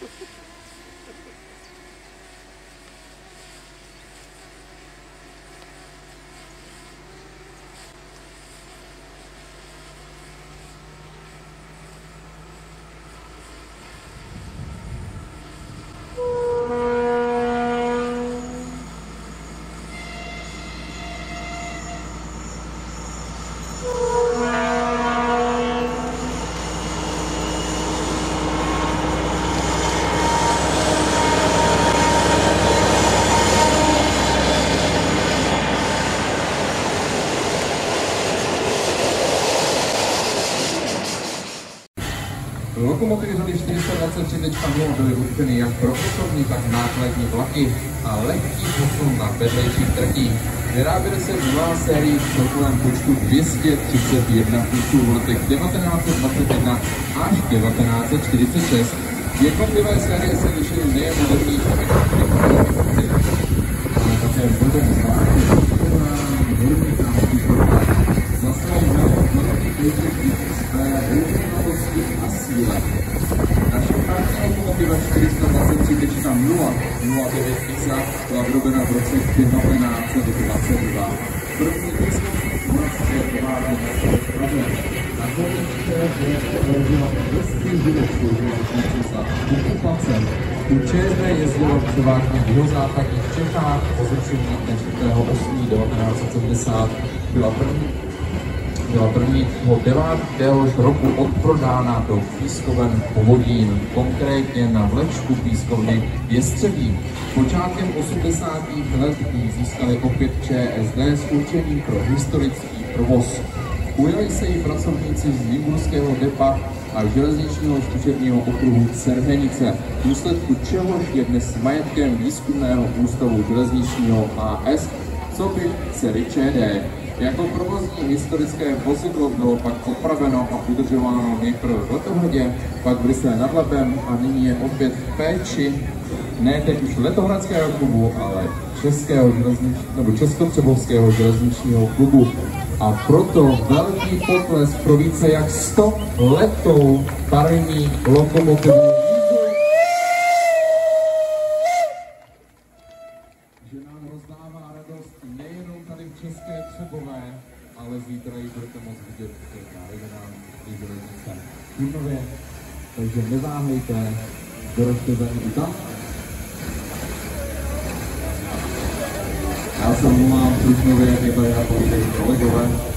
Lokomotivy řady 423.0 byly určeny jak pro osobní, tak nákladní vlaky a lehký posun na vedlejších tratích. Vyráběly se v nová sérii v celkovém počtu 231 kusů v letech 1921 až 1946. Jednotlivé série se lišily nejen moderní ale také vzhledem zvláštní za svou a síle. Naše právní lokomotiva 423.0 09 ISA byla vyrobena v roce 1922. První moravské továrny na Praze. Na konečné vyrožila vrství život sloužila za okupace. U ČSB jezdilo převážně v jihozápadních Čechách po zrušení 4.8.1970. Byla 1. roku odprodána do pískoven Povodín, konkrétně na vlečku pískovny Jestřebí. Počátkem 80. let ji získali opět ČSD s určením pro historický provoz. Ujali se jí pracovníci z Nymburského depa a železničního zkušebního okruhu Cerhenice, v důsledku čehož je dnes majetkem výzkumného ústavu železničního AS, co by dcery ČD. Jako provozní historické vozidlo bylo pak opraveno a udržováno nejprve v Letohradě, pak v Ryslé nad Labem a nyní je opět v péči ne teď už Letohradského klubu, ale Českotřebovského železničního klubu. A proto velký potlesk pro více jak 100 letou parní lokomotivu. Že nám rozdává radost nejenom tady v České Třebové, ale zítra ji budete moct vidět právě na železnice v Turnově. Takže neváhejte, dorožte za ní i tam. Já se omlouvám, v Turnově je tady na kolegové.